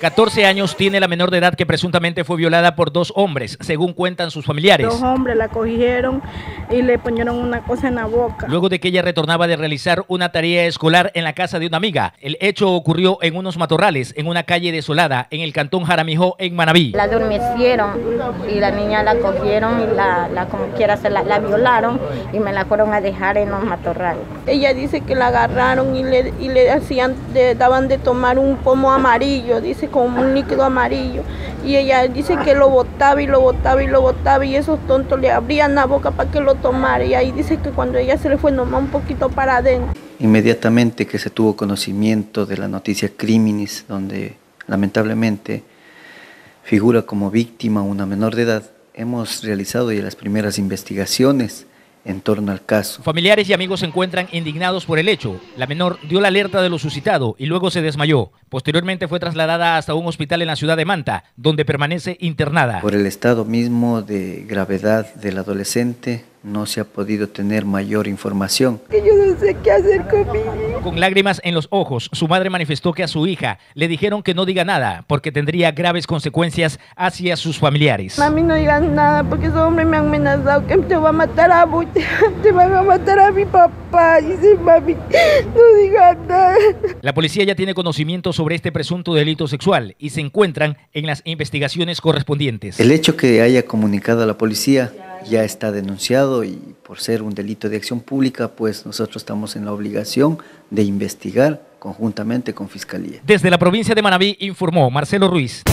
14 años tiene la menor de edad que presuntamente fue violada por 2 hombres, según cuentan sus familiares. 2 hombres la cogieron y le pusieron una cosa en la boca. Luego de que ella retornaba de realizar una tarea escolar en la casa de una amiga. El hecho ocurrió en unos matorrales, en una calle desolada, en el cantón Jaramijó, en Manabí. La durmicieron y la niña la cogieron y como quiera la violaron y me la fueron a dejar en los matorrales. Ella dice que la agarraron y le hacían, daban de tomar un pomo amarillo, dice, como un líquido amarillo, y ella dice que lo botaba y lo botaba y lo botaba y esos tontos le abrían la boca para que lo tomara, y ahí dice que cuando ella se le fue nomás un poquito para adentro. Inmediatamente que se tuvo conocimiento de la noticia Criminis, donde lamentablemente figura como víctima una menor de edad, hemos realizado ya las primeras investigaciones en torno al caso. Familiares y amigos se encuentran indignados por el hecho. La menor dio la alerta de lo suscitado y luego se desmayó. Posteriormente fue trasladada hasta un hospital en la ciudad de Manta, donde permanece internada. Por el estado mismo de gravedad del adolescente, no se ha podido tener mayor información. Que yo no sé qué hacer conmigo. Con lágrimas en los ojos, su madre manifestó que a su hija le dijeron que no diga nada porque tendría graves consecuencias hacia sus familiares. Mami, no digas nada porque esos hombres me han amenazado que te va a matar a vos, te van a matar a mi papá. Dice mami, no digas nada. La policía ya tiene conocimiento sobre este presunto delito sexual y se encuentran en las investigaciones correspondientes. El hecho que haya comunicado a la policía ya está denunciado y por ser un delito de acción pública, pues nosotros estamos en la obligación de investigar conjuntamente con Fiscalía. Desde la provincia de Manabí informó Marcelo Ruiz.